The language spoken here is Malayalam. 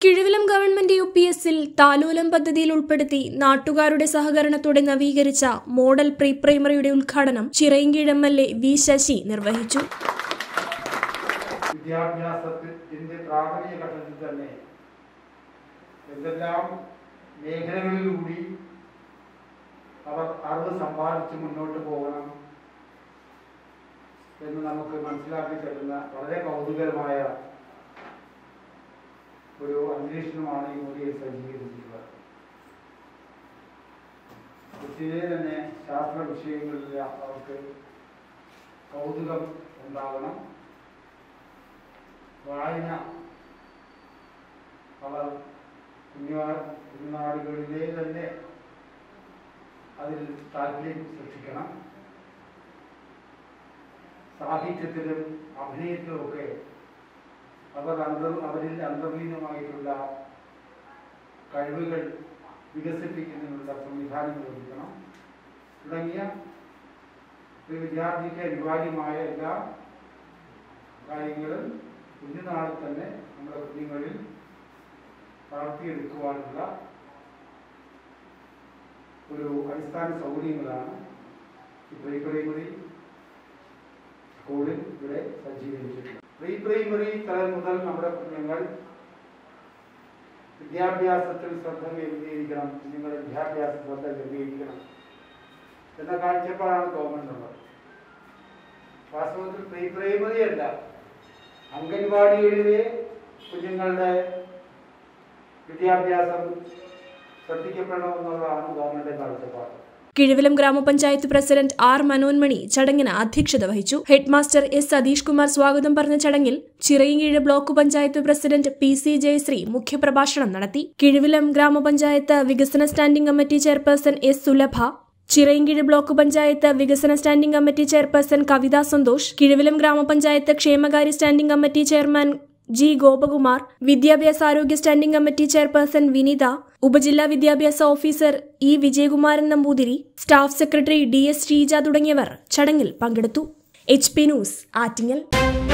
കിഴിവിലം ഗവൺമെന്റ് UPSൽ താലോലം പദ്ധതിയിൽ ഉൾപ്പെടുത്തി നാട്ടുകാരുടെ സഹകരണത്തോടെ നവീകരിച്ച മോഡൽ പ്രീ പ്രൈമറിയുടെ ഉദ്ഘാടനം ചിറയൻകീഴ് MLA V ശശി നിർവഹിച്ചു. വിദ്യാഭ്യാസത്തിന്റെ പ്രാഥമിക ഘട്ടത്തിൽ തന്നെ എന്തെല്ലാം മേഖലകളിലൂടെ അവർ അറിവ് സമ്പാദിച്ച് മുന്നോട്ട് പോകണം എന്ന് നമുക്ക് മനസ്സിലാക്കി തരുന്ന വളരെ കൗതുകരമായ ഒരു അന്വേഷണമാണ് ഈ മൂല്യം സജ്ജീകരിച്ചിട്ടുള്ളത്. കൊച്ചിയിലെ തന്നെ ശാസ്ത്ര വിഷയങ്ങളിൽ അവർക്ക് കൗതുകം ഉണ്ടാകണം. വായന അവർ കുഞ്ഞുനാടുകളിലെ തന്നെ അതിൽ താല്പര്യം സൃഷ്ടിക്കണം. സാഹിത്യത്തിലും അഭിനയത്തിലുമൊക്കെ അവരിൽ അന്തർലീനമായിട്ടുള്ള കഴിവുകൾ വികസിപ്പിക്കുന്നതിനുള്ള സംവിധാനങ്ങൾ ഒരുക്കണം തുടങ്ങിയ ഒരു വിദ്യാർത്ഥിക്ക് അനിവാര്യമായ എല്ലാ കാര്യങ്ങളും കുഞ്ഞുനാളിൽ തന്നെ നമ്മുടെ കുഞ്ഞുങ്ങളിൽ വളർത്തിയെടുക്കുവാനുള്ള ഒരു അടിസ്ഥാന സൗകര്യങ്ങളാണ് ഈ പ്രീ പ്രൈമറി സ്കൂളിൽ ഇവിടെ സജ്ജീകരിച്ചിട്ടുള്ളത്. പ്രീ പ്രൈമറി തലം മുതൽ നമ്മുടെ കുഞ്ഞുങ്ങൾ വിദ്യാഭ്യാസത്തിൽ ശ്രദ്ധ കേന്ദ്രീകരിക്കണം, കുഞ്ഞുങ്ങളുടെ വിദ്യാഭ്യാസ ശ്രദ്ധ കേന്ദ്രീകരിക്കണം എന്ന കാഴ്ചപ്പാടാണ് ഗവൺമെന്റിനുള്ളത്. വാസ്തവത്തിൽ പ്രീ പ്രൈമറി അല്ല, അംഗൻവാടികളിലെ കുഞ്ഞുങ്ങളുടെ വിദ്യാഭ്യാസം ശ്രദ്ധിക്കപ്പെടണമെന്നുള്ളതാണ് ഗവൺമെന്റിന്റെ കാഴ്ചപ്പാട്. കിഴിവിലം ഗ്രാമപഞ്ചായത്ത് പ്രസിഡന്റ് R മനോന്മണി ചടങ്ങിന് അധ്യക്ഷത വഹിച്ചു. ഹെഡ്മാസ്റ്റർ S സതീഷ് കുമാർ സ്വാഗതം പറഞ്ഞ ചടങ്ങിൽ Chirayinkeezhu block panchayat president PC Jayasree മുഖ്യപ്രഭാഷണം നടത്തി. കിഴിവിലം ഗ്രാമപഞ്ചായത്ത് വികസന standing committee chairperson S Sulabha, Chirayinkeezhu block panchayat വികസന standing committee chairperson Kavitha Santhosh, Kizhuvilam ഗ്രാമപഞ്ചായത്ത് ക്ഷേമകാര്യ standing committee chairman G Gopakumar, വിദ്യാഭ്യാസാരോഗ്യ സ്റ്റാൻഡിംഗ് കമ്മിറ്റി ചെയർപേഴ്സൺ വിനിത, ഉപജില്ലാ വിദ്യാഭ്യാസ officer E Vijayakumaran Namboothiri, staff secretary DS Sreeja തുടങ്ങിയവർ ചടങ്ങിൽ പങ്കെടുത്തു. HP news, Attingal.